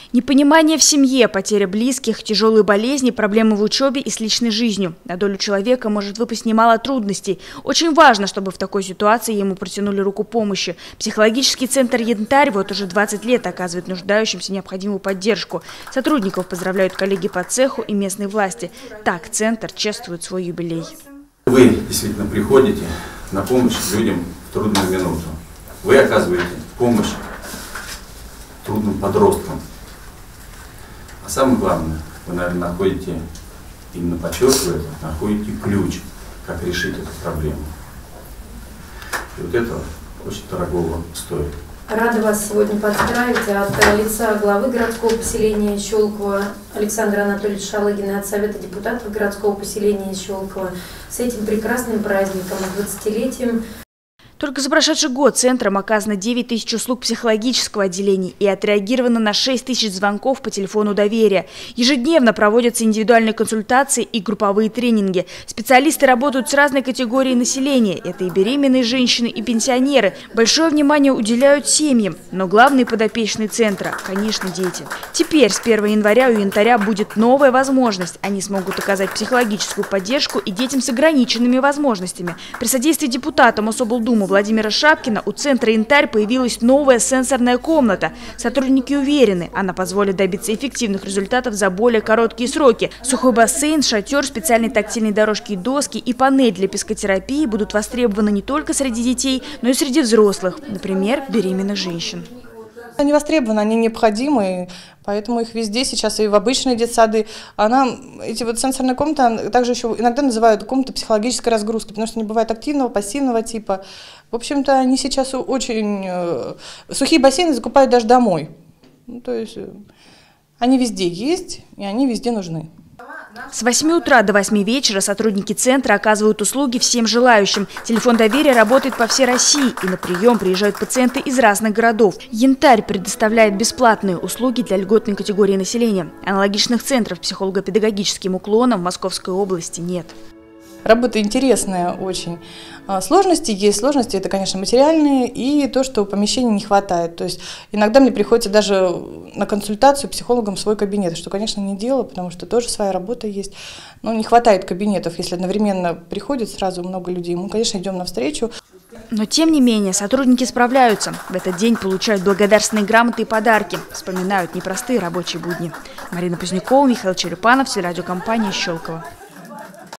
Непонимание в семье, потеря близких, тяжелые болезни, проблемы в учебе и с личной жизнью. На долю человека может выпасть немало трудностей. Очень важно, чтобы в такой ситуации ему протянули руку помощи. Психологический центр «Янтарь» вот уже 20 лет оказывает нуждающимся необходимую поддержку. Сотрудников поздравляют коллеги по цеху и местные власти. Так центр чествует свой юбилей. Вы действительно приходите на помощь людям в трудную минуту. Вы оказываете помощь трудным подросткам. А самое главное, вы, наверное, находите, именно подчеркиваю, находите ключ, как решить эту проблему. И вот это очень дорогого стоит. Рада вас сегодня поздравить от лица главы городского поселения Щелково Александра Анатольевича Шалыгина, от Совета депутатов городского поселения Щелково с этим прекрасным праздником, 20-летием. Только за прошедший год центром оказано 9 тысяч услуг психологического отделения и отреагировано на 6 тысяч звонков по телефону доверия. Ежедневно проводятся индивидуальные консультации и групповые тренинги. Специалисты работают с разной категорией населения. Это и беременные женщины, и пенсионеры. Большое внимание уделяют семьям. Но главные подопечные центра, конечно, дети. Теперь с 1 января у «Янтаря» будет новая возможность. Они смогут оказать психологическую поддержку и детям с ограниченными возможностями. При содействии депутата Мособлдумы Владимира Шапкина у центра «Янтарь» появилась новая сенсорная комната. Сотрудники уверены, она позволит добиться эффективных результатов за более короткие сроки. Сухой бассейн, шатер, специальные тактильные дорожки и доски и панель для пескотерапии будут востребованы не только среди детей, но и среди взрослых, например, беременных женщин. Они востребованы, они необходимы, поэтому их везде сейчас и в обычные детсады. Эти вот сенсорные комнаты также еще иногда называют комнаты психологической разгрузки, потому что они бывают активного, пассивного типа. В общем-то, они сейчас очень... Сухие бассейны закупают даже домой. То есть они везде есть, и они везде нужны. С 8 утра до 8 вечера сотрудники центра оказывают услуги всем желающим. Телефон доверия работает по всей России, и на прием приезжают пациенты из разных городов. «Янтарь» предоставляет бесплатные услуги для льготной категории населения. Аналогичных центров психолого-педагогическим уклоном в Московской области нет. Работа интересная очень. Сложности есть. Сложности это, конечно, материальные и то, что помещений не хватает. То есть иногда мне приходится даже на консультацию психологом в свой кабинет, что, конечно, не дело, потому что тоже своя работа есть. Но не хватает кабинетов, если одновременно приходит сразу много людей. Мы, конечно, идем навстречу. Но, тем не менее, сотрудники справляются. В этот день получают благодарственные грамоты и подарки. Вспоминают непростые рабочие будни. Марина Позднякова, Михаил Черепанов, телерадиокомпания «Щелково».